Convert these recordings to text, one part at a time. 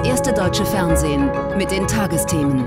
erste deutsche Fernsehen mit den Tagesthemen.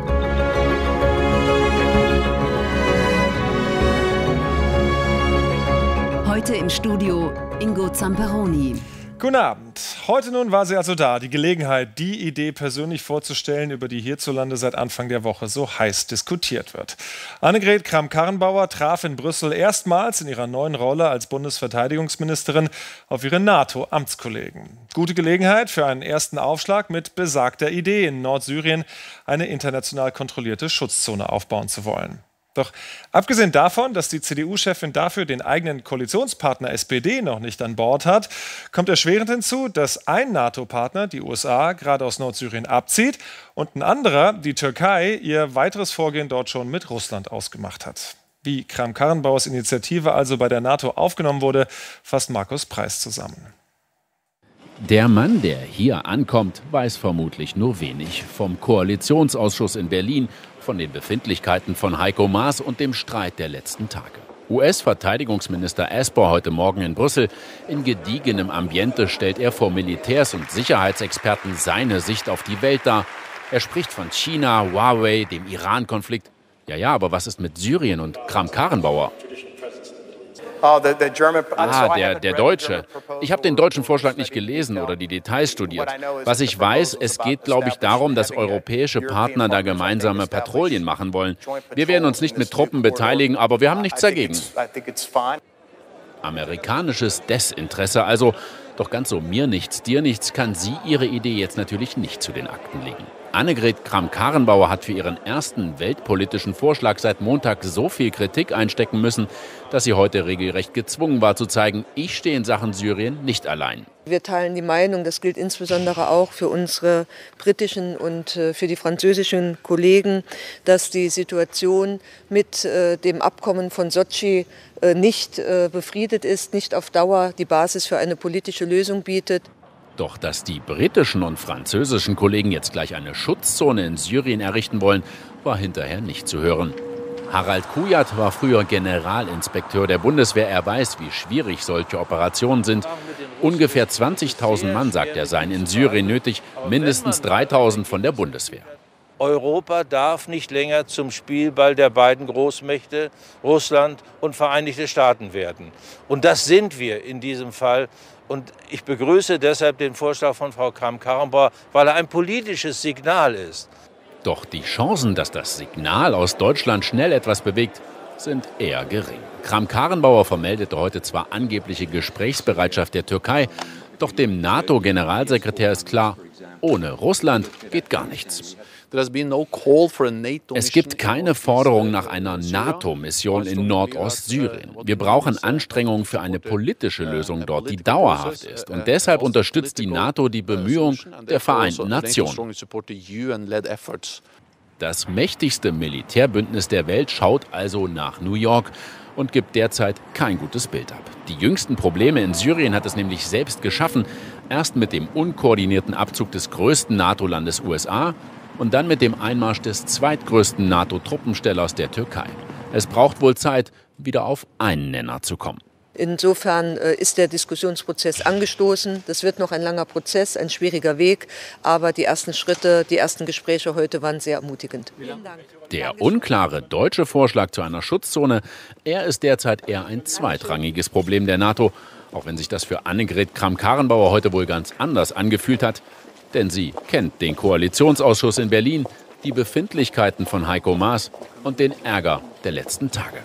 Heute im Studio Ingo Zamperoni. Guten Abend. Heute nun war sie also da, die Gelegenheit, die Idee persönlich vorzustellen, über die hierzulande seit Anfang der Woche so heiß diskutiert wird. Annegret Kramp-Karrenbauer traf in Brüssel erstmals in ihrer neuen Rolle als Bundesverteidigungsministerin auf ihre NATO-Amtskollegen. Gute Gelegenheit für einen ersten Aufschlag mit besagter Idee, in Nordsyrien eine international kontrollierte Schutzzone aufbauen zu wollen. Doch abgesehen davon, dass die CDU-Chefin dafür den eigenen Koalitionspartner SPD noch nicht an Bord hat, kommt erschwerend hinzu, dass ein NATO-Partner, die USA, gerade aus Nordsyrien abzieht und ein anderer, die Türkei, ihr weiteres Vorgehen dort schon mit Russland ausgemacht hat. Wie Kramp-Karrenbauers Initiative also bei der NATO aufgenommen wurde, fasst Markus Preis zusammen. Der Mann, der hier ankommt, weiß vermutlich nur wenig vom Koalitionsausschuss in Berlin, von den Befindlichkeiten von Heiko Maas und dem Streit der letzten Tage. US-Verteidigungsminister Esper heute Morgen in Brüssel. In gediegenem Ambiente stellt er vor Militärs und Sicherheitsexperten seine Sicht auf die Welt dar. Er spricht von China, Huawei, dem Iran-Konflikt. Ja, aber was ist mit Syrien und Kramp-Karrenbauer? Der Deutsche. Ich habe den deutschen Vorschlag nicht gelesen oder die Details studiert. Was ich weiß, es geht, glaube ich, darum, dass europäische Partner da gemeinsame Patrouillen machen wollen. Wir werden uns nicht mit Truppen beteiligen, aber wir haben nichts dagegen. Amerikanisches Desinteresse also. Doch ganz so mir nichts, dir nichts kann sie ihre Idee jetzt natürlich nicht zu den Akten legen. Annegret Kramp-Karrenbauer hat für ihren ersten weltpolitischen Vorschlag seit Montag so viel Kritik einstecken müssen, dass sie heute regelrecht gezwungen war zu zeigen, ich stehe in Sachen Syrien nicht allein. Wir teilen die Meinung, das gilt insbesondere auch für unsere britischen und für die französischen Kollegen, dass die Situation mit dem Abkommen von Sotschi nicht befriedet ist, nicht auf Dauer die Basis für eine politische Lösung bietet. Doch dass die britischen und französischen Kollegen jetzt gleich eine Schutzzone in Syrien errichten wollen, war hinterher nicht zu hören. Harald Kujat war früher Generalinspekteur der Bundeswehr. Er weiß, wie schwierig solche Operationen sind. Ungefähr 20.000 Mann, sagt er, seien in Syrien nötig, mindestens 3.000 von der Bundeswehr. Europa darf nicht länger zum Spielball der beiden Großmächte, Russland und Vereinigte Staaten werden. Und das sind wir in diesem Fall. Und ich begrüße deshalb den Vorschlag von Frau Kramp-Karrenbauer, weil er ein politisches Signal ist. Doch die Chancen, dass das Signal aus Deutschland schnell etwas bewegt, sind eher gering. Kramp-Karrenbauer vermeldete heute zwar angebliche Gesprächsbereitschaft der Türkei, doch dem NATO-Generalsekretär ist klar, ohne Russland geht gar nichts. Es gibt keine Forderung nach einer NATO-Mission in Nordostsyrien. Wir brauchen Anstrengungen für eine politische Lösung dort, die dauerhaft ist. Und deshalb unterstützt die NATO die Bemühungen der Vereinten Nationen. Das mächtigste Militärbündnis der Welt schaut also nach New York und gibt derzeit kein gutes Bild ab. Die jüngsten Probleme in Syrien hat es nämlich selbst geschaffen. Erst mit dem unkoordinierten Abzug des größten NATO-Landes USA und dann mit dem Einmarsch des zweitgrößten NATO-Truppenstellers der Türkei. Es braucht wohl Zeit, wieder auf einen Nenner zu kommen. Insofern ist der Diskussionsprozess angestoßen. Das wird noch ein langer Prozess, ein schwieriger Weg. Aber die ersten Schritte, die ersten Gespräche heute waren sehr ermutigend. Der unklare deutsche Vorschlag zu einer Schutzzone, er ist derzeit eher ein zweitrangiges Problem der NATO. Auch wenn sich das für Annegret Kramp-Karrenbauer heute wohl ganz anders angefühlt hat. Denn sie kennt den Koalitionsausschuss in Berlin, die Befindlichkeiten von Heiko Maas und den Ärger der letzten Tage.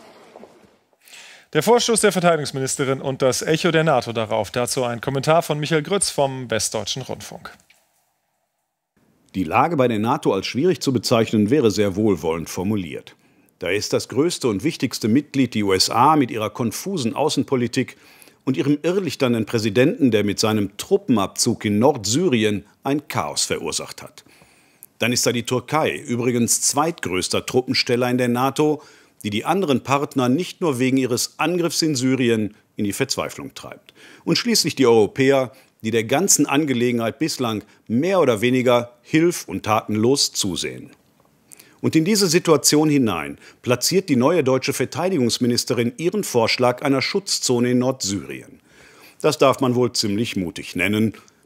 Der Vorstoß der Verteidigungsministerin und das Echo der NATO darauf. Dazu ein Kommentar von Michael Grütz vom Westdeutschen Rundfunk. Die Lage bei der NATO als schwierig zu bezeichnen, wäre sehr wohlwollend formuliert. Da ist das größte und wichtigste Mitglied, die USA, mit ihrer konfusen Außenpolitik und ihrem irrlichternden Präsidenten, der mit seinem Truppenabzug in Nordsyrien ein Chaos verursacht hat. Dann ist da die Türkei, übrigens zweitgrößter Truppensteller in der NATO, die anderen Partner nicht nur wegen ihres Angriffs in Syrien in die Verzweiflung treibt. Und schließlich die Europäer, die der ganzen Angelegenheit bislang mehr oder weniger hilf- und tatenlos zusehen. Und in diese Situation hinein platziert die neue deutsche Verteidigungsministerin ihren Vorschlag einer Schutzzone in Nordsyrien. Das darf man wohl ziemlich mutig nennen.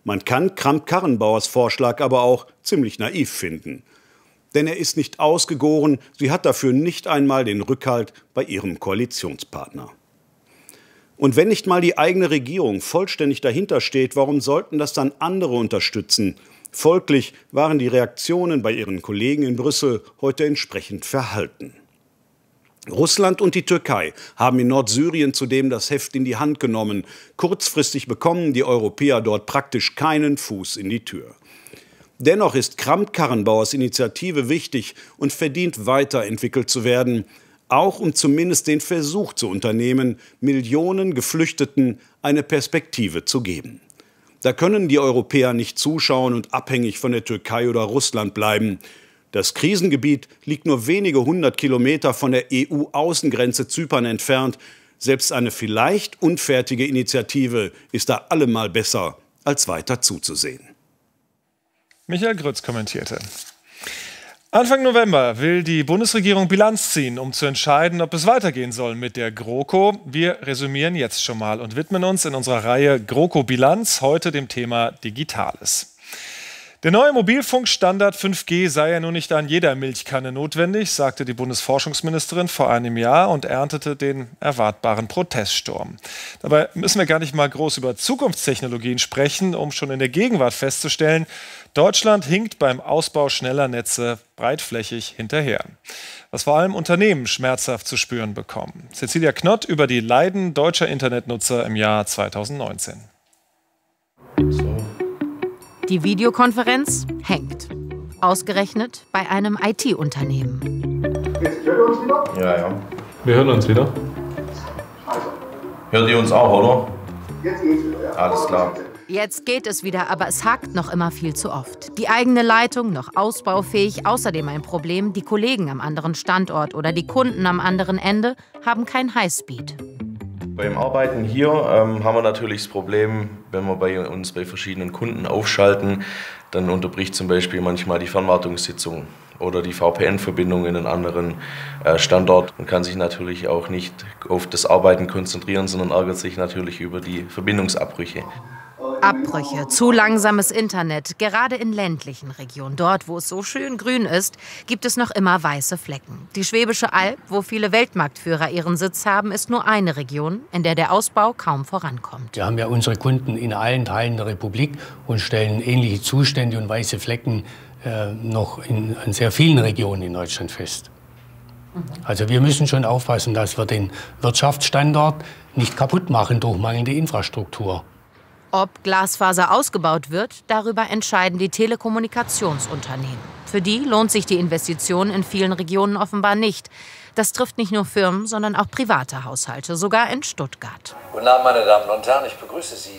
Man kann Kramp-Karrenbauers Vorschlag aber auch ziemlich naiv finden. Denn er ist nicht ausgegoren, sie hat dafür nicht einmal den Rückhalt bei ihrem Koalitionspartner. Und wenn nicht mal die eigene Regierung vollständig dahinter steht, warum sollten das dann andere unterstützen? Folglich waren die Reaktionen bei ihren Kollegen in Brüssel heute entsprechend verhalten. Russland und die Türkei haben in Nordsyrien zudem das Heft in die Hand genommen. Kurzfristig bekommen die Europäer dort praktisch keinen Fuß in die Tür. Dennoch ist Kramp-Karrenbauers Initiative wichtig und verdient weiterentwickelt zu werden, auch um zumindest den Versuch zu unternehmen, Millionen Geflüchteten eine Perspektive zu geben. Da können die Europäer nicht zuschauen und abhängig von der Türkei oder Russland bleiben. Das Krisengebiet liegt nur wenige 100 Kilometer von der EU-Außengrenze Zypern entfernt. Selbst eine vielleicht unfertige Initiative ist da allemal besser, als weiter zuzusehen. Michael Grütz kommentierte. Anfang November will die Bundesregierung Bilanz ziehen, um zu entscheiden, ob es weitergehen soll mit der GroKo. Wir resümieren jetzt schon mal und widmen uns in unserer Reihe GroKo Bilanz heute dem Thema Digitales. Der neue Mobilfunkstandard 5G sei ja nun nicht an jeder Milchkanne notwendig, sagte die Bundesforschungsministerin vor einem Jahr und erntete den erwartbaren Proteststurm. Dabei müssen wir gar nicht mal groß über Zukunftstechnologien sprechen, um schon in der Gegenwart festzustellen, Deutschland hinkt beim Ausbau schneller Netze breitflächig hinterher. Was vor allem Unternehmen schmerzhaft zu spüren bekommen. Cecilia Knott über die Leiden deutscher Internetnutzer im Jahr 2019. Die Videokonferenz hängt. Ausgerechnet bei einem IT-Unternehmen. Jetzt hört ihr uns wieder? Ja. Wir hören uns wieder. Hört ihr uns auch, oder? Jetzt geht's wieder, ja. Alles klar. Jetzt geht es wieder, aber es hakt noch immer viel zu oft. Die eigene Leitung noch ausbaufähig, außerdem ein Problem, die Kollegen am anderen Standort oder die Kunden am anderen Ende haben kein Highspeed. Beim Arbeiten hier haben wir natürlich das Problem, wenn wir bei uns bei verschiedenen Kunden aufschalten, dann unterbricht zum Beispiel manchmal die Fernwartungssitzung oder die VPN-Verbindung in einen anderen Standort. Man kann sich natürlich auch nicht auf das Arbeiten konzentrieren, sondern ärgert sich natürlich über die Verbindungsabbrüche. Abbrüche, zu langsames Internet. Gerade in ländlichen Regionen, dort wo es so schön grün ist, gibt es noch immer weiße Flecken. Die Schwäbische Alb, wo viele Weltmarktführer ihren Sitz haben, ist nur eine Region, in der der Ausbau kaum vorankommt. Wir haben ja unsere Kunden in allen Teilen der Republik und stellen ähnliche Zustände und weiße Flecken noch in sehr vielen Regionen in Deutschland fest. Also wir müssen schon aufpassen, dass wir den Wirtschaftsstandort nicht kaputt machen durch mangelnde Infrastruktur. Ob Glasfaser ausgebaut wird, darüber entscheiden die Telekommunikationsunternehmen. Für die lohnt sich die Investition in vielen Regionen offenbar nicht. Das trifft nicht nur Firmen, sondern auch private Haushalte, sogar in Stuttgart. Guten Abend, meine Damen und Herren, ich begrüße Sie.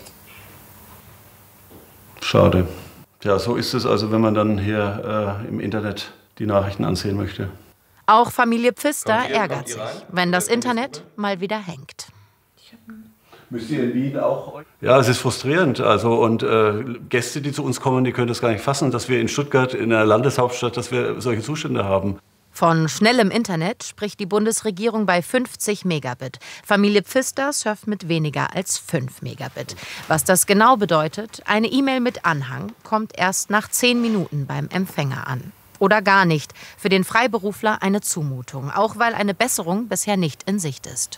Schade. Ja, so ist es also, wenn man dann hier im Internet die Nachrichten ansehen möchte. Auch Familie Pfister ärgert sich, wenn das Internet mal wieder hängt. Müsst ihr in Wien auch? Ja, es ist frustrierend. Also, und Gäste, die zu uns kommen, die können das gar nicht fassen, dass wir in Stuttgart, in der Landeshauptstadt, dass wir solche Zustände haben. Von schnellem Internet spricht die Bundesregierung bei 50 Megabit. Familie Pfister surft mit weniger als 5 Megabit. Was das genau bedeutet, eine E-Mail mit Anhang kommt erst nach 10 Minuten beim Empfänger an. Oder gar nicht. Für den Freiberufler eine Zumutung, auch weil eine Besserung bisher nicht in Sicht ist.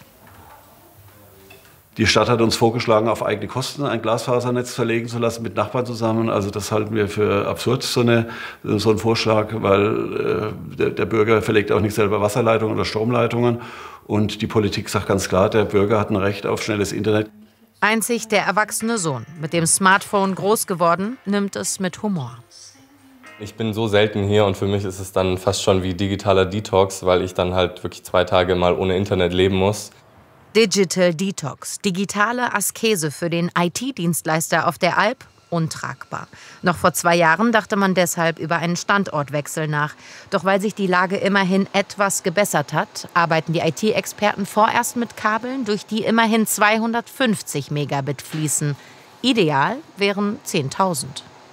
Die Stadt hat uns vorgeschlagen, auf eigene Kosten ein Glasfasernetz verlegen zu lassen mit Nachbarn zusammen. Also das halten wir für absurd, so einen Vorschlag, weil der Bürger verlegt auch nicht selber Wasserleitungen oder Stromleitungen. Und die Politik sagt ganz klar, der Bürger hat ein Recht auf schnelles Internet. Einzig der erwachsene Sohn, mit dem Smartphone groß geworden, nimmt es mit Humor. Ich bin so selten hier und für mich ist es dann fast schon wie digitaler Detox, weil ich dann halt wirklich 2 Tage mal ohne Internet leben muss. Digital Detox, digitale Askese für den IT-Dienstleister auf der Alp, untragbar. Noch vor 2 Jahren dachte man deshalb über einen Standortwechsel nach. Doch weil sich die Lage immerhin etwas gebessert hat, arbeiten die IT-Experten vorerst mit Kabeln, durch die immerhin 250 Megabit fließen. Ideal wären 10.000.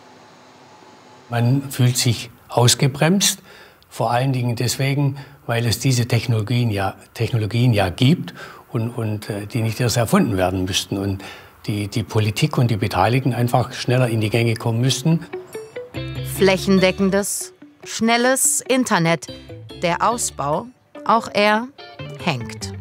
Man fühlt sich ausgebremst, vor allen Dingen deswegen, weil es diese Technologien ja gibt und die nicht erst erfunden werden müssten. Und die Politik und die Beteiligten einfach schneller in die Gänge kommen müssten. Flächendeckendes, schnelles Internet. Der Ausbau, auch er hängt.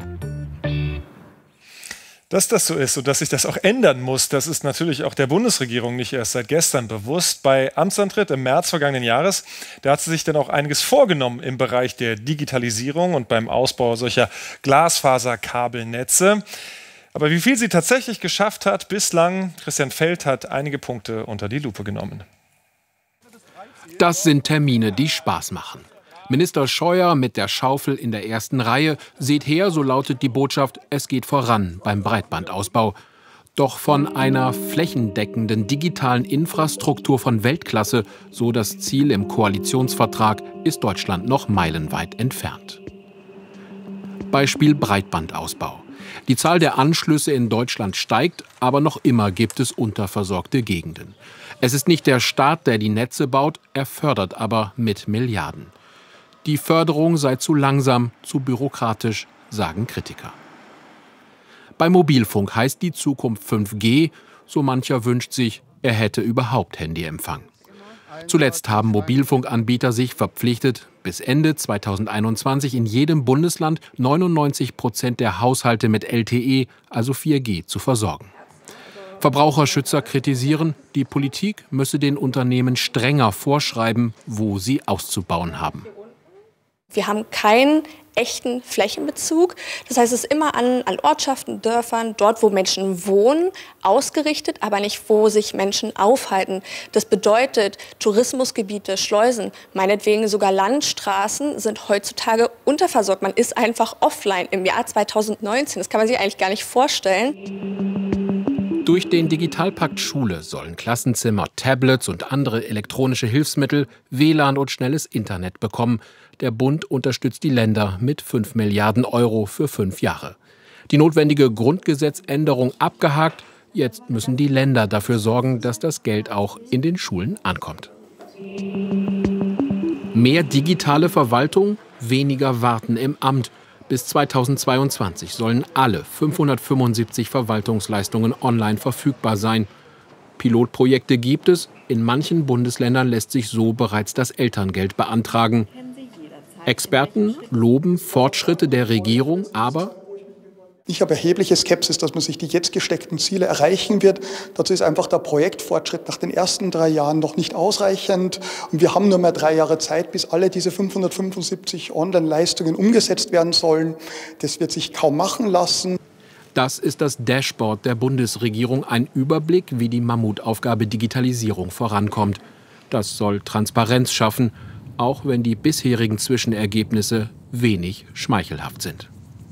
Dass das so ist und dass sich das auch ändern muss, das ist natürlich auch der Bundesregierung nicht erst seit gestern bewusst. Bei Amtsantritt im März vergangenen Jahres, da hat sie sich dann auch einiges vorgenommen im Bereich der Digitalisierung und beim Ausbau solcher Glasfaserkabelnetze. Aber wie viel sie tatsächlich geschafft hat bislang, Christian Feld hat einige Punkte unter die Lupe genommen. Das sind Termine, die Spaß machen. Minister Scheuer mit der Schaufel in der ersten Reihe. Seht her, so lautet die Botschaft, es geht voran beim Breitbandausbau. Doch von einer flächendeckenden digitalen Infrastruktur von Weltklasse, so das Ziel im Koalitionsvertrag, ist Deutschland noch meilenweit entfernt. Beispiel Breitbandausbau. Die Zahl der Anschlüsse in Deutschland steigt, aber noch immer gibt es unterversorgte Gegenden. Es ist nicht der Staat, der die Netze baut, er fördert aber mit Milliarden. Die Förderung sei zu langsam, zu bürokratisch, sagen Kritiker. Bei Mobilfunk heißt die Zukunft 5G, so mancher wünscht sich, er hätte überhaupt Handyempfang. Zuletzt haben Mobilfunkanbieter sich verpflichtet, bis Ende 2021 in jedem Bundesland 99% der Haushalte mit LTE, also 4G, zu versorgen. Verbraucherschützer kritisieren, die Politik müsse den Unternehmen strenger vorschreiben, wo sie auszubauen haben. Wir haben keinen echten Flächenbezug. Das heißt, es ist immer an Ortschaften, Dörfern, dort, wo Menschen wohnen, ausgerichtet, aber nicht, wo sich Menschen aufhalten. Das bedeutet, Tourismusgebiete, Schleusen, meinetwegen sogar Landstraßen sind heutzutage unterversorgt. Man ist einfach offline im Jahr 2019. Das kann man sich eigentlich gar nicht vorstellen. Durch den Digitalpakt Schule sollen Klassenzimmer Tablets und andere elektronische Hilfsmittel, WLAN und schnelles Internet bekommen. Der Bund unterstützt die Länder mit 5 Milliarden € für 5 Jahre. Die notwendige Grundgesetzänderung abgehakt. Jetzt müssen die Länder dafür sorgen, dass das Geld auch in den Schulen ankommt. Mehr digitale Verwaltung, weniger Warten im Amt. Bis 2022 sollen alle 575 Verwaltungsleistungen online verfügbar sein. Pilotprojekte gibt es. In manchen Bundesländern lässt sich so bereits das Elterngeld beantragen. Experten loben Fortschritte der Regierung, aber ich habe erhebliche Skepsis, dass man sich die jetzt gesteckten Ziele erreichen wird. Dazu ist einfach der Projektfortschritt nach den ersten 3 Jahren noch nicht ausreichend. Und wir haben nur mehr 3 Jahre Zeit, bis alle diese 575 Online-Leistungen umgesetzt werden sollen. Das wird sich kaum machen lassen. Das ist das Dashboard der Bundesregierung, ein Überblick, wie die Mammutaufgabe Digitalisierung vorankommt. Das soll Transparenz schaffen, auch wenn die bisherigen Zwischenergebnisse wenig schmeichelhaft sind.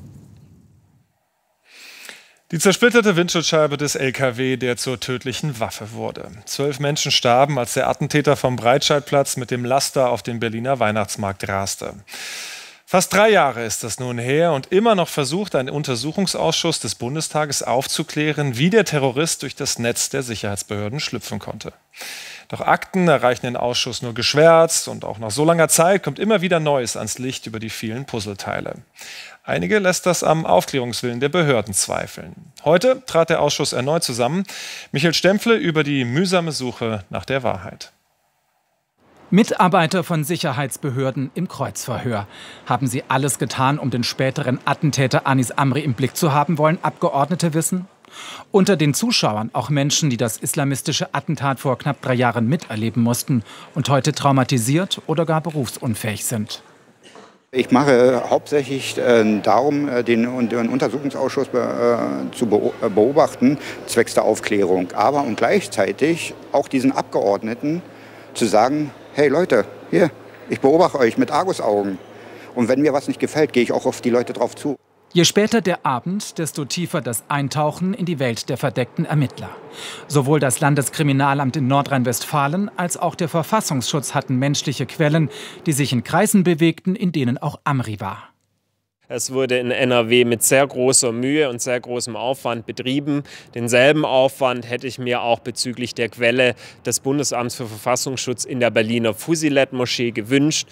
Die zersplitterte Windschutzscheibe des LKW, der zur tödlichen Waffe wurde. 12 Menschen starben, als der Attentäter vom Breitscheidplatz mit dem Laster auf den Berliner Weihnachtsmarkt raste. Fast 3 Jahre ist das nun her und immer noch versucht ein Untersuchungsausschuss des Bundestages aufzuklären, wie der Terrorist durch das Netz der Sicherheitsbehörden schlüpfen konnte. Doch Akten erreichen den Ausschuss nur geschwärzt und auch nach so langer Zeit kommt immer wieder Neues ans Licht über die vielen Puzzleteile. Einige lässt das am Aufklärungswillen der Behörden zweifeln. Heute trat der Ausschuss erneut zusammen. Michael Stempfle über die mühsame Suche nach der Wahrheit. Mitarbeiter von Sicherheitsbehörden im Kreuzverhör. Haben sie alles getan, um den späteren Attentäter Anis Amri im Blick zu haben, wollen Abgeordnete wissen? Unter den Zuschauern auch Menschen, die das islamistische Attentat vor knapp 3 Jahren miterleben mussten und heute traumatisiert oder gar berufsunfähig sind. Ich mache hauptsächlich darum, den Untersuchungsausschuss zu beobachten, zwecks der Aufklärung. Aber und gleichzeitig auch diesen Abgeordneten zu sagen, hey Leute, hier, ich beobachte euch mit Argusaugen. Und wenn mir was nicht gefällt, gehe ich auch auf die Leute drauf zu. Je später der Abend, desto tiefer das Eintauchen in die Welt der verdeckten Ermittler. Sowohl das Landeskriminalamt in Nordrhein-Westfalen als auch der Verfassungsschutz hatten menschliche Quellen, die sich in Kreisen bewegten, in denen auch Amri war. Es wurde in NRW mit sehr großer Mühe und sehr großem Aufwand betrieben. Denselben Aufwand hätte ich mir auch bezüglich der Quelle des Bundesamts für Verfassungsschutz in der Berliner Fusilet-Moschee gewünscht.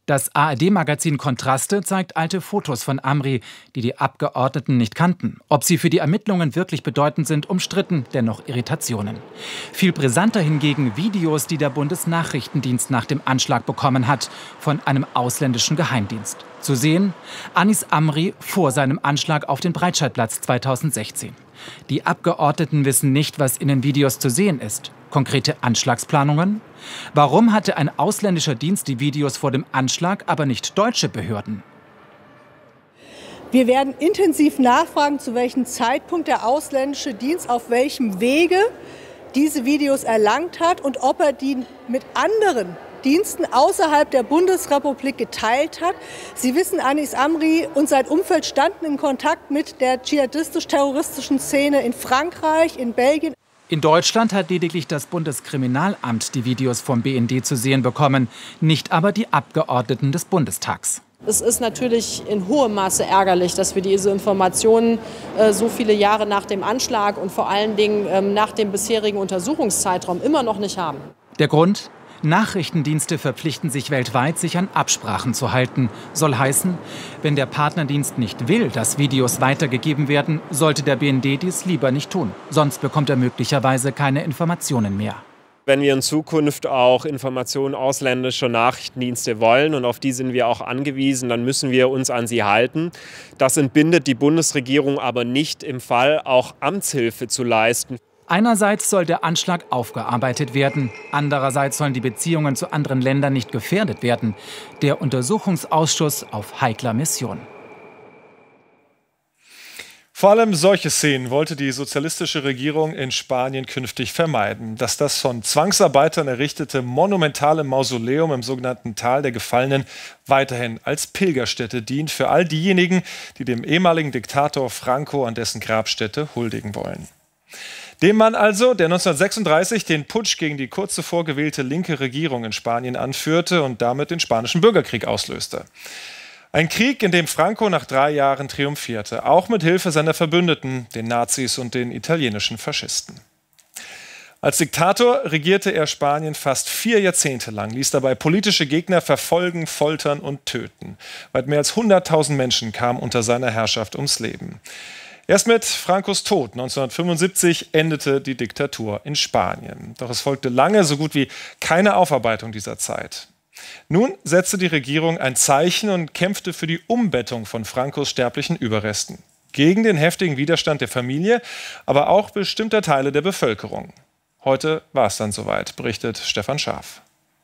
Das ARD-Magazin Kontraste zeigt alte Fotos von Amri, die die Abgeordneten nicht kannten. Ob sie für die Ermittlungen wirklich bedeutend sind, umstritten, dennoch Irritationen. Viel brisanter hingegen Videos, die der Bundesnachrichtendienst nach dem Anschlag bekommen hat, von einem ausländischen Geheimdienst. Zu sehen, Anis Amri vor seinem Anschlag auf den Breitscheidplatz 2016. Die Abgeordneten wissen nicht, was in den Videos zu sehen ist. Konkrete Anschlagsplanungen? Warum hatte ein ausländischer Dienst die Videos vor dem Anschlag, aber nicht deutsche Behörden? Wir werden intensiv nachfragen, zu welchem Zeitpunkt der ausländische Dienst auf welchem Wege diese Videos erlangt hat und ob er die mit anderen Diensten außerhalb der Bundesrepublik geteilt hat. Sie wissen, Anis Amri und sein Umfeld standen in Kontakt mit der dschihadistisch-terroristischen Szene in Frankreich, in Belgien. In Deutschland hat lediglich das Bundeskriminalamt die Videos vom BND zu sehen bekommen, nicht aber die Abgeordneten des Bundestags. Es ist natürlich in hohem Maße ärgerlich, dass wir diese Informationen so viele Jahre nach dem Anschlag und vor allen Dingen nach dem bisherigen Untersuchungszeitraum immer noch nicht haben. Der Grund? Nachrichtendienste verpflichten sich weltweit, sich an Absprachen zu halten. Soll heißen, wenn der Partnerdienst nicht will, dass Videos weitergegeben werden, sollte der BND dies lieber nicht tun. Sonst bekommt er möglicherweise keine Informationen mehr. Wenn wir in Zukunft auch Informationen ausländischer Nachrichtendienste wollen, und auf die sind wir auch angewiesen, dann müssen wir uns an sie halten. Das entbindet die Bundesregierung aber nicht im Fall, auch Amtshilfe zu leisten. Einerseits soll der Anschlag aufgearbeitet werden, andererseits sollen die Beziehungen zu anderen Ländern nicht gefährdet werden. Der Untersuchungsausschuss auf heikler Mission. Vor allem solche Szenen wollte die sozialistische Regierung in Spanien künftig vermeiden. Dass das von Zwangsarbeitern errichtete monumentale Mausoleum im sogenannten Tal der Gefallenen weiterhin als Pilgerstätte dient für all diejenigen, die dem ehemaligen Diktator Franco an dessen Grabstätte huldigen wollen. Dem Mann also, der 1936 den Putsch gegen die kurz zuvor gewählte linke Regierung in Spanien anführte und damit den Spanischen Bürgerkrieg auslöste. Ein Krieg, in dem Franco nach 3 Jahren triumphierte, auch mit Hilfe seiner Verbündeten, den Nazis und den italienischen Faschisten. Als Diktator regierte er Spanien fast 4 Jahrzehnte lang, ließ dabei politische Gegner verfolgen, foltern und töten. Weit mehr als 100.000 Menschen kamen unter seiner Herrschaft ums Leben. Erst mit Francos Tod 1975 endete die Diktatur in Spanien. Doch es folgte lange so gut wie keine Aufarbeitung dieser Zeit. Nun setzte die Regierung ein Zeichen und kämpfte für die Umbettung von Francos sterblichen Überresten. Gegen den heftigen Widerstand der Familie, aber auch bestimmter Teile der Bevölkerung. Heute war es dann soweit, berichtet Stefan Scharf.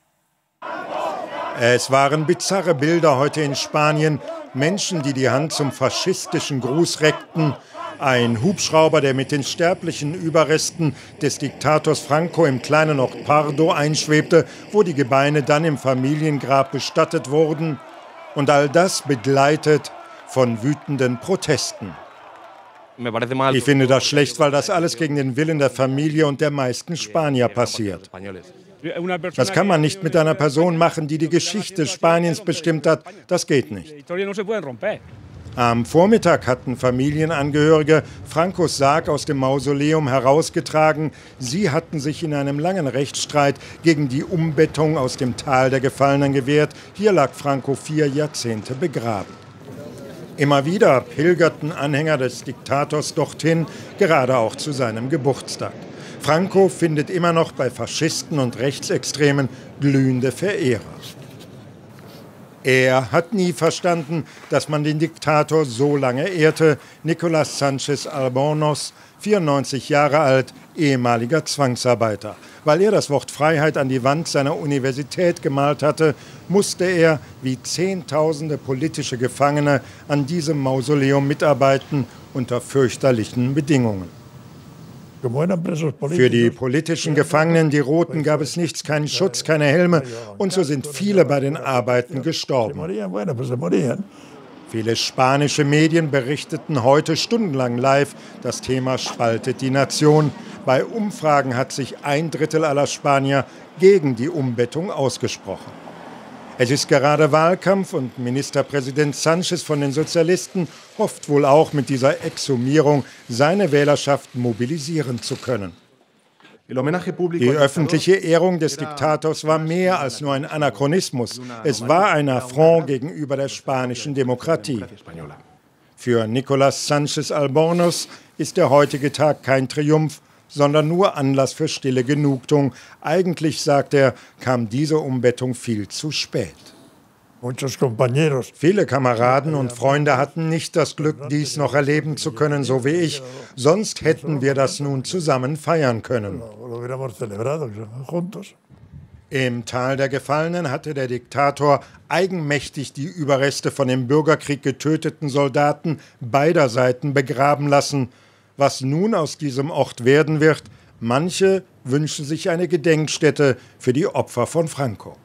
Es waren bizarre Bilder heute in Spanien. Menschen, die die Hand zum faschistischen Gruß reckten. Ein Hubschrauber, der mit den sterblichen Überresten des Diktators Franco im kleinen Ort Pardo einschwebte, wo die Gebeine dann im Familiengrab bestattet wurden. Und all das begleitet von wütenden Protesten. Ich finde das schlecht, weil das alles gegen den Willen der Familie und der meisten Spanier passiert. Das kann man nicht mit einer Person machen, die die Geschichte Spaniens bestimmt hat. Das geht nicht. Am Vormittag hatten Familienangehörige Francos Sarg aus dem Mausoleum herausgetragen. Sie hatten sich in einem langen Rechtsstreit gegen die Umbettung aus dem Tal der Gefallenen gewehrt. Hier lag Franco 4 Jahrzehnte begraben. Immer wieder pilgerten Anhänger des Diktators dorthin, gerade auch zu seinem Geburtstag. Franco findet immer noch bei Faschisten und Rechtsextremen glühende Verehrer. Er hat nie verstanden, dass man den Diktator so lange ehrte. Nicolás Sánchez Albornoz, 94 Jahre alt, ehemaliger Zwangsarbeiter. Weil er das Wort Freiheit an die Wand seiner Universität gemalt hatte, musste er, wie Zehntausende politische Gefangene, an diesem Mausoleum mitarbeiten unter fürchterlichen Bedingungen. Für die politischen Gefangenen, die Roten, gab es nichts, keinen Schutz, keine Helme. Und so sind viele bei den Arbeiten gestorben. Viele spanische Medien berichteten heute stundenlang live, das Thema spaltet die Nation. Bei Umfragen hat sich 1/3 aller Spanier gegen die Umbettung ausgesprochen. Es ist gerade Wahlkampf und Ministerpräsident Sánchez von den Sozialisten hofft wohl auch mit dieser Exhumierung seine Wählerschaft mobilisieren zu können. Die öffentliche Ehrung des Diktators war mehr als nur ein Anachronismus. Es war ein Affront gegenüber der spanischen Demokratie. Für Nicolás Sánchez Albornoz ist der heutige Tag kein Triumph, sondern nur Anlass für stille Genugtuung. Eigentlich, sagt er, kam diese Umbettung viel zu spät. Viele Kameraden und Freunde hatten nicht das Glück, dies noch erleben zu können, so wie ich. Sonst hätten wir das nun zusammen feiern können. Im Tal der Gefallenen hatte der Diktator eigenmächtig die Überreste von im Bürgerkrieg getöteten Soldaten beider Seiten begraben lassen. Was nun aus diesem Ort werden wird, manche wünschen sich eine Gedenkstätte für die Opfer von Franco.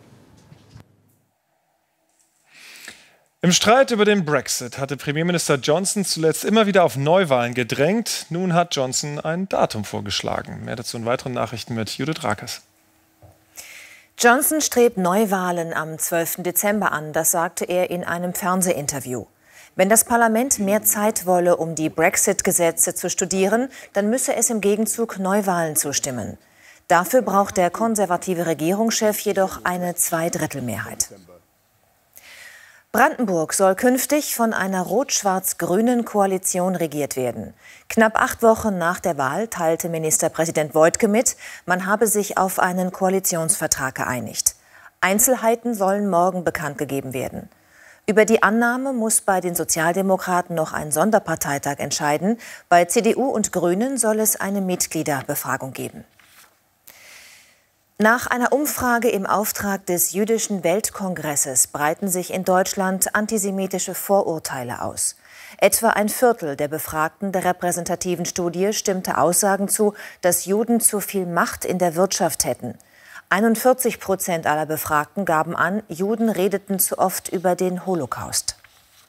Im Streit über den Brexit hatte Premierminister Johnson zuletzt immer wieder auf Neuwahlen gedrängt. Nun hat Johnson ein Datum vorgeschlagen. Mehr dazu in weiteren Nachrichten mit Judith Rakes. Johnson strebt Neuwahlen am 12. Dezember an, das sagte er in einem Fernsehinterview. Wenn das Parlament mehr Zeit wolle, um die Brexit-Gesetze zu studieren, dann müsse es im Gegenzug Neuwahlen zustimmen. Dafür braucht der konservative Regierungschef jedoch eine Zweidrittelmehrheit. Brandenburg soll künftig von einer rot-schwarz-grünen Koalition regiert werden. Knapp 8 Wochen nach der Wahl teilte Ministerpräsident Woidke mit, man habe sich auf einen Koalitionsvertrag geeinigt. Einzelheiten sollen morgen bekannt gegeben werden. Über die Annahme muss bei den Sozialdemokraten noch ein Sonderparteitag entscheiden. Bei CDU und Grünen soll es eine Mitgliederbefragung geben. Nach einer Umfrage im Auftrag des Jüdischen Weltkongresses breiten sich in Deutschland antisemitische Vorurteile aus. Etwa ein Viertel der Befragten der repräsentativen Studie stimmte Aussagen zu, dass Juden zu viel Macht in der Wirtschaft hätten. 41% aller Befragten gaben an, Juden redeten zu oft über den Holocaust.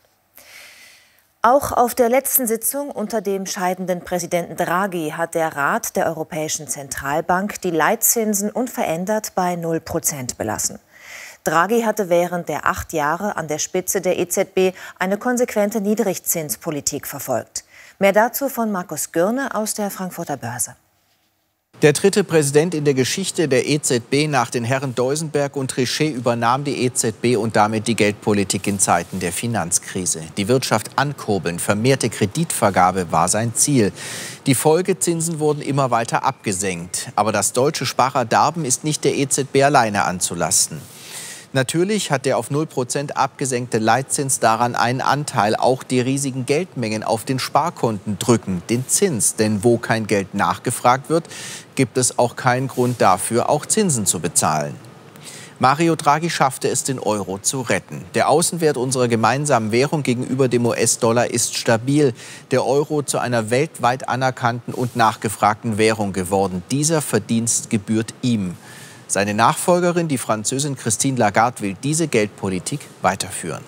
Auch auf der letzten Sitzung unter dem scheidenden Präsidenten Draghi hat der Rat der Europäischen Zentralbank die Leitzinsen unverändert bei 0% belassen. Draghi hatte während der 8 Jahre an der Spitze der EZB eine konsequente Niedrigzinspolitik verfolgt. Mehr dazu von Markus Gürne aus der Frankfurter Börse. Der dritte Präsident in der Geschichte der EZB nach den Herren Duisenberg und Trichet übernahm die EZB und damit die Geldpolitik in Zeiten der Finanzkrise. Die Wirtschaft ankurbeln, vermehrte Kreditvergabe war sein Ziel. Die Folgezinsen wurden immer weiter abgesenkt. Aber das deutsche Sparerdarben ist nicht der EZB alleine anzulasten. Natürlich hat der auf 0% abgesenkte Leitzins daran einen Anteil. Auch die riesigen Geldmengen auf den Sparkonten drücken den Zins. Denn wo kein Geld nachgefragt wird, gibt es auch keinen Grund dafür, auch Zinsen zu bezahlen. Mario Draghi schaffte es, den Euro zu retten. Der Außenwert unserer gemeinsamen Währung gegenüber dem US-Dollar ist stabil. Der Euro zu einer weltweit anerkannten und nachgefragten Währung geworden. Dieser Verdienst gebührt ihm. Seine Nachfolgerin, die Französin Christine Lagarde, will diese Geldpolitik weiterführen.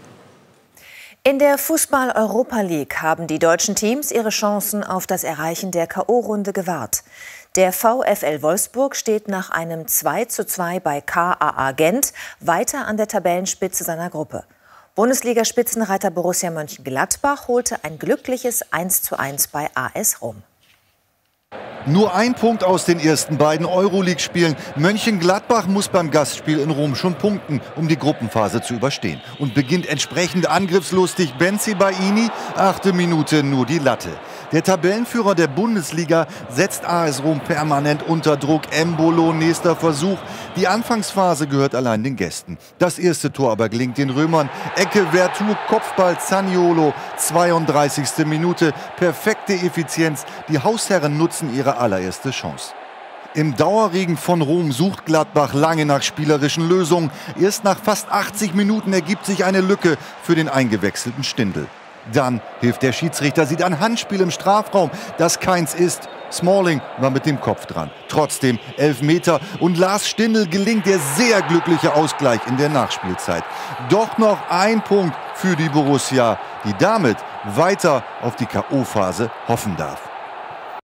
In der Fußball-Europa League haben die deutschen Teams ihre Chancen auf das Erreichen der K.O.-Runde gewahrt. Der VfL Wolfsburg steht nach einem 2:2 bei KAA Gent weiter an der Tabellenspitze seiner Gruppe. Bundesliga-Spitzenreiter Borussia Mönchengladbach holte ein glückliches 1:1 bei AS Rom. Nur ein Punkt aus den ersten beiden Euroleague-Spielen. Mönchengladbach muss beim Gastspiel in Rom schon punkten, um die Gruppenphase zu überstehen. Und beginnt entsprechend angriffslustig Bensebaini, 8. Minute nur die Latte. Der Tabellenführer der Bundesliga setzt AS Rom permanent unter Druck. Embolo, nächster Versuch. Die Anfangsphase gehört allein den Gästen. Das erste Tor aber gelingt den Römern. Ecke, Vertu, Kopfball, Zaniolo, 32. Minute. Perfekte Effizienz. Die Hausherren nutzen ihre allererste Chance. Im Dauerregen von Rom sucht Gladbach lange nach spielerischen Lösungen. Erst nach fast 80 Minuten ergibt sich eine Lücke für den eingewechselten Stindl. Dann hilft der Schiedsrichter, sieht ein Handspiel im Strafraum, das keins ist. Smalling war mit dem Kopf dran. Trotzdem Elfmeter und Lars Stindl gelingt der sehr glückliche Ausgleich in der Nachspielzeit. Doch noch ein Punkt für die Borussia, die damit weiter auf die K.O.-Phase hoffen darf.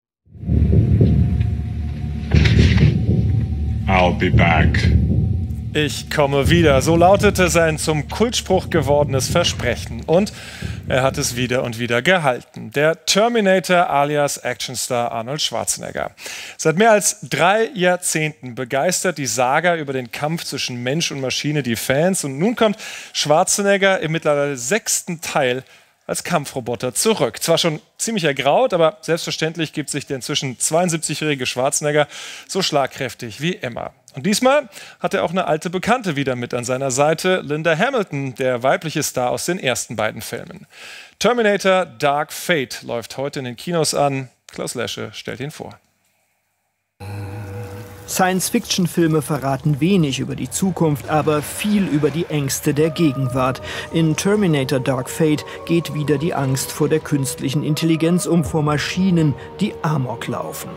I'll be back. Ich komme wieder. So lautete sein zum Kultspruch gewordenes Versprechen. Und er hat es wieder und wieder gehalten. Der Terminator alias Actionstar Arnold Schwarzenegger. Seit mehr als 3 Jahrzehnten begeistert die Saga über den Kampf zwischen Mensch und Maschine die Fans. Und nun kommt Schwarzenegger im mittlerweile 6. Teil als Kampfroboter zurück. Zwar schon ziemlich ergraut, aber selbstverständlich gibt sich der inzwischen 72-jährige Schwarzenegger so schlagkräftig wie immer. Und diesmal hat er auch eine alte Bekannte wieder mit an seiner Seite, Linda Hamilton, der weibliche Star aus den ersten beiden Filmen. Terminator Dark Fate läuft heute in den Kinos an. Klaus Lesche stellt ihn vor. Science-Fiction-Filme verraten wenig über die Zukunft, aber viel über die Ängste der Gegenwart. In Terminator Dark Fate geht wieder die Angst vor der künstlichen Intelligenz vor Maschinen, die Amok laufen.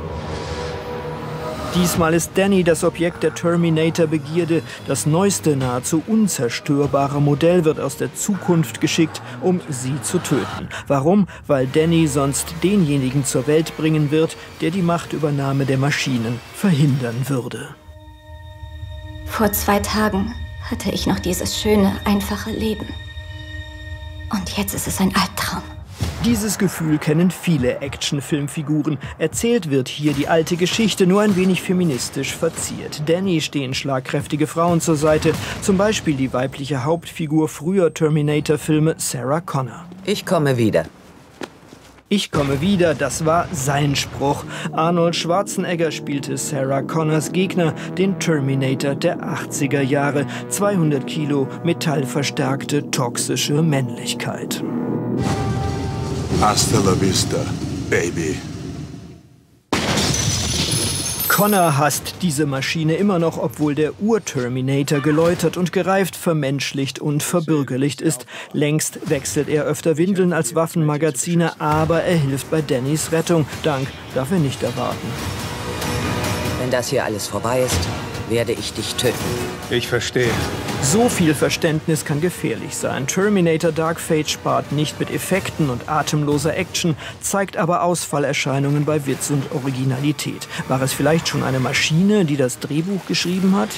Diesmal ist Danny das Objekt der Terminator-Begierde. Das neueste, nahezu unzerstörbare Modell wird aus der Zukunft geschickt, um sie zu töten. Warum? Weil Danny sonst denjenigen zur Welt bringen wird, der die Machtübernahme der Maschinen verhindern würde. Vor 2 Tagen hatte ich noch dieses schöne, einfache Leben. Und jetzt ist es ein Albtraum. Dieses Gefühl kennen viele Actionfilmfiguren. Erzählt wird hier die alte Geschichte, nur ein wenig feministisch verziert. Danny stehen schlagkräftige Frauen zur Seite, zum Beispiel die weibliche Hauptfigur früher Terminator-Filme Sarah Connor. Ich komme wieder. Ich komme wieder, das war sein Spruch. Arnold Schwarzenegger spielte Sarah Connors Gegner, den Terminator der 80er Jahre. 200 Kilo metallverstärkte, toxische Männlichkeit. Hasta la vista, baby. Connor hasst diese Maschine immer noch, obwohl der Ur-Terminator geläutert und gereift, vermenschlicht und verbürgerlicht ist. Längst wechselt er öfter Windeln als Waffenmagazine, aber er hilft bei Dannys Rettung. Dank darf er nicht erwarten. Wenn das hier alles vorbei ist, werde ich dich töten. Ich verstehe. So viel Verständnis kann gefährlich sein. Terminator Dark Fate spart nicht mit Effekten und atemloser Action, zeigt aber Ausfallerscheinungen bei Witz und Originalität. War es vielleicht schon eine Maschine, die das Drehbuch geschrieben hat?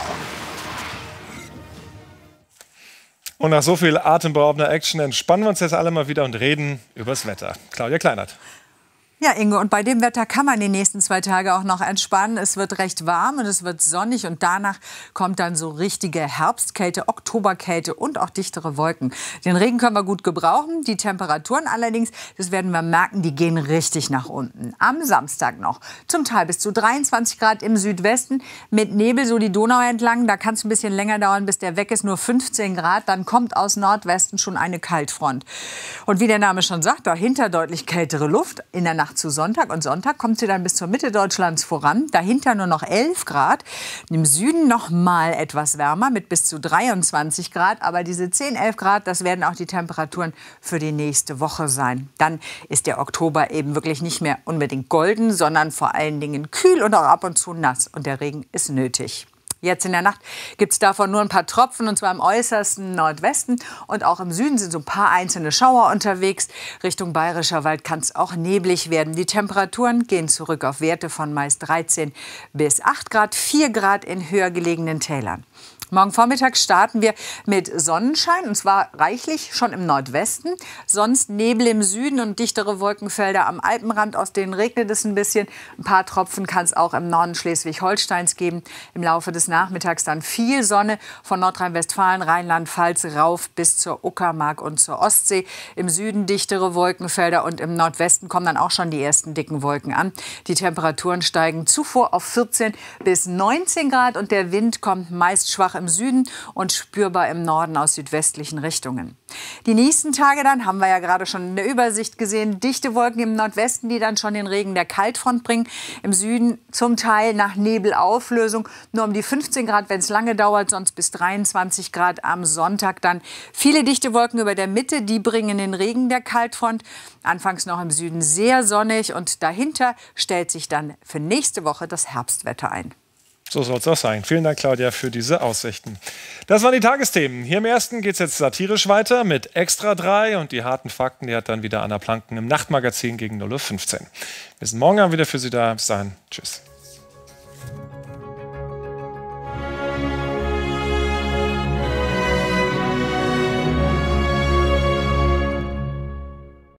Und nach so viel atemberaubender Action entspannen wir uns jetzt alle mal wieder und reden übers Wetter. Claudia Kleinert. Ja, Inge, und bei dem Wetter kann man die nächsten 2 Tage auch noch entspannen. Es wird recht warm und es wird sonnig und danach kommt dann so richtige Herbstkälte, Oktoberkälte und auch dichtere Wolken. Den Regen können wir gut gebrauchen. Die Temperaturen allerdings, das werden wir merken, die gehen richtig nach unten. Am Samstag noch zum Teil bis zu 23 Grad im Südwesten mit Nebel so die Donau entlang. Da kann es ein bisschen länger dauern, bis der weg ist, nur 15 Grad. Dann kommt aus Nordwesten schon eine Kaltfront. Und wie der Name schon sagt, dahinter deutlich kältere Luft in der Nacht zu Sonntag. Und Sonntag kommt sie dann bis zur Mitte Deutschlands voran. Dahinter nur noch 11 Grad. Im Süden noch mal etwas wärmer mit bis zu 23 Grad. Aber diese 10, 11 Grad, das werden auch die Temperaturen für die nächste Woche sein. Dann ist der Oktober eben wirklich nicht mehr unbedingt golden, sondern vor allen Dingen kühl und auch ab und zu nass. Und der Regen ist nötig. Jetzt in der Nacht gibt es davon nur ein paar Tropfen, und zwar im äußersten Nordwesten. Und auch im Süden sind so ein paar einzelne Schauer unterwegs. Richtung Bayerischer Wald kann es auch neblig werden. Die Temperaturen gehen zurück auf Werte von meist 13 bis 8 Grad, 4 Grad in höher gelegenen Tälern. Morgen Vormittag starten wir mit Sonnenschein, und zwar reichlich schon im Nordwesten. Sonst Nebel im Süden und dichtere Wolkenfelder am Alpenrand, aus denen regnet es ein bisschen. Ein paar Tropfen kann es auch im Norden Schleswig-Holsteins geben. Im Laufe des Nachmittags dann viel Sonne von Nordrhein-Westfalen, Rheinland-Pfalz rauf bis zur Uckermark und zur Ostsee. Im Süden dichtere Wolkenfelder und im Nordwesten kommen dann auch schon die ersten dicken Wolken an. Die Temperaturen steigen zuvor auf 14 bis 19 Grad und der Wind kommt meist schwach im Süden und spürbar im Norden aus südwestlichen Richtungen. Die nächsten Tage dann, haben wir ja gerade schon in der Übersicht gesehen, dichte Wolken im Nordwesten, die dann schon den Regen der Kaltfront bringen. Im Süden zum Teil nach Nebelauflösung nur um die 15 Grad, wenn es lange dauert, sonst bis 23 Grad am Sonntag dann. Viele dichte Wolken über der Mitte, die bringen den Regen der Kaltfront. Anfangs noch im Süden sehr sonnig und dahinter stellt sich dann für nächste Woche das Herbstwetter ein. So soll es auch sein. Vielen Dank, Claudia, für diese Aussichten. Das waren die Tagesthemen. Hier im Ersten geht es jetzt satirisch weiter mit Extra 3 und die harten Fakten, die hat dann wieder Anna Planken im Nachtmagazin gegen 0:15 Uhr. Wir sind morgen wieder für Sie da. Bis dahin. Tschüss.